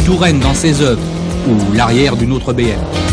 Touraine dans ses œuvres ou l'arrière d'une autre BM.